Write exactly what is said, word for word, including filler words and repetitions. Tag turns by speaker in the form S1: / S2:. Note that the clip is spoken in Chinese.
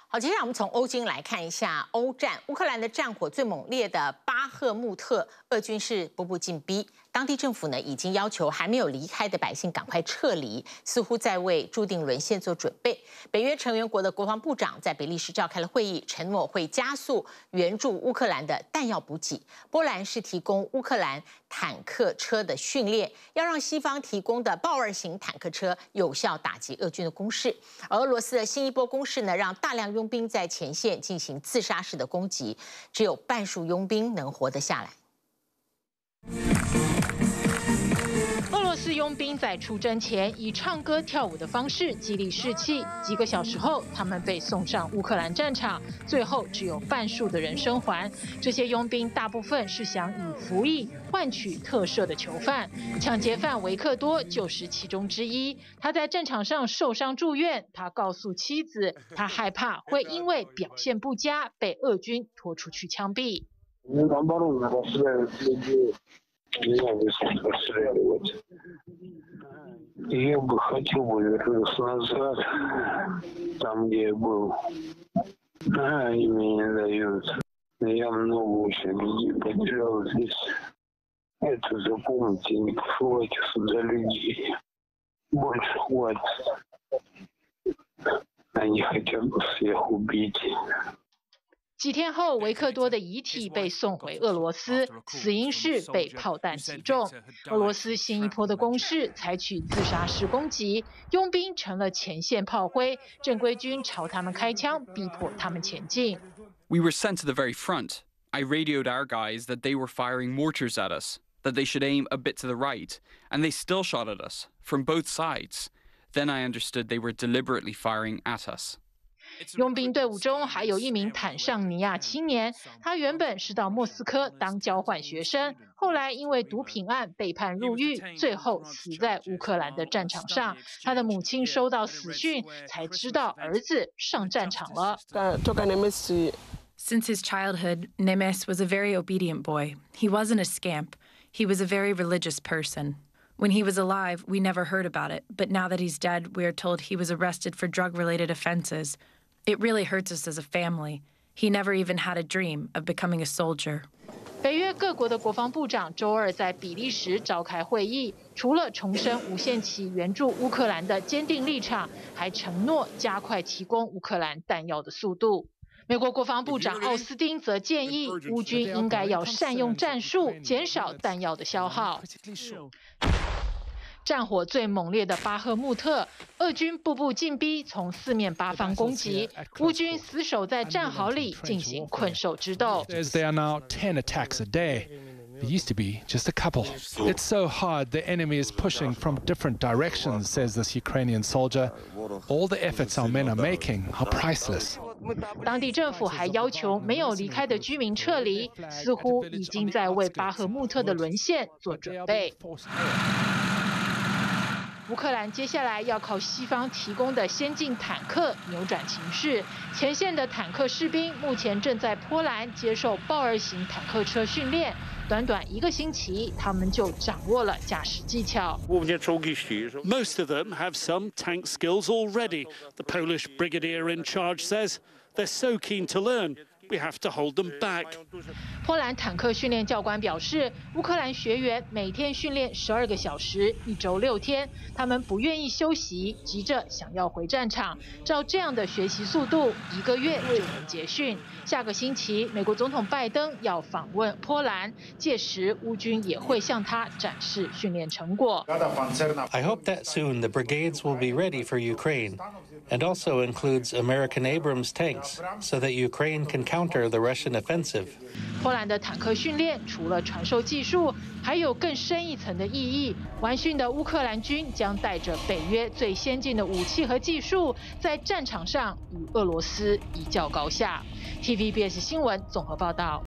S1: 好，接下来我们从欧军来看一下欧战。乌克兰的战火最猛烈的巴赫穆特，俄军是步步进逼。当地政府呢已经要求还没有离开的百姓赶快撤离，似乎在为注定沦陷做准备。北约成员国的国防部长在比利时召开了会议，承诺会加速援助乌克兰的弹药补给。波兰是提供乌克兰坦克车的训练，要让西方提供的豹二型坦克车有效打击俄军的攻势。而俄罗斯的新一波攻势呢，让大量佣兵在前线进行自杀式的攻击，只有半数佣兵能活得下来。
S2: 俄罗斯佣兵在出征前以唱歌跳舞的方式激励士气，几个小时后，他们被送上乌克兰战场，最后只有半数的人生还。这些佣兵大部分是想以服役换取特赦的囚犯，抢劫犯维克多就是其中之一。他在战场上受伤住院，他告诉妻子，他害怕会因为表现不佳被俄军拖出去枪毙。
S3: Я бы Я бы хотел бы вернуться назад, там, где я был. А они мне не дают. Я много очень людей потерял здесь. Это запомните, не хватит за людей. Больше хватит. Они хотят всех убить.
S2: 几天后，维克多的遗体被送回俄罗斯，死因是被炮弹击中。俄罗斯新一波的攻势采取自杀式攻击，佣兵成了前线炮灰，正规军朝他们开枪，逼迫他们前进。
S4: We were sent to the very front. I radioed our guys that they were firing mortars at us, that they should aim a bit to the right, and they still shot at us from both sides. Then I understood they were deliberately firing at us.
S2: 佣兵队伍中还有一名坦尚尼亚青年，他原本是到莫斯科当交换学生，后来因为毒品案被判入狱，最后死在乌克兰的战场上。他的母亲收到死讯，才知道儿子上战场了。
S5: Since his childhood, Nemes was a very obedient boy. He wasn't a scamp. He was a very religious person. When he was alive, we never heard about it, but now that he's dead, we are told he was arrested for drug-related offenses. It really hurts us as a family. He never even had a dream of becoming a soldier.
S2: 北约各国的国防部长周二在比利时召开会议，除了重申无限期援助乌克兰的坚定立场，还承诺加快提供乌克兰弹药的速度。美国国防部长奥斯汀则建议，乌军应该要善用战术，减少弹药的消耗。战火最猛烈的巴赫穆特，俄军步步进逼，从四面八方攻击，乌军死守在战壕里进行困兽之斗。
S6: There are now ten attacks a day. It used to be just a couple. It's so hard. The enemy is pushing from different directions, says this Ukrainian soldier. All the efforts our men are making are priceless.
S2: 当地政府还要求没有离开的居民撤离，似乎已经在为巴赫穆特的沦陷做准备。乌克兰接下来要靠西方提供的先进坦克扭转情势。前线的坦克士兵目前正在波兰接受豹二型坦克车训练，短短一个星期，他们就掌握了驾驶技巧。
S7: Most of them have some tank skills already. The Polish brigadier in charge says they're so keen to learn. We have to hold them back.
S2: 波兰坦克训练教官表示，乌克兰学员每天训练十二个小时，一周六天，他们不愿意休息，急着想要回战场。照这样的学习速度，一个月就能结训。下个星期，美国总统拜登要访问波兰，届时乌军也会向他展示训练成果。
S8: I hope that soon the brigades will be ready for Ukraine, and also includes American Abrams tanks, so that Ukraine can counter the Russian offensive.
S2: 波兰的坦克训练除了传授技术，还有更深一层的意义。完训的乌克兰军将带着北约最先进的武器和技术，在战场上与俄罗斯一较高下。T V B S 新闻综合报道。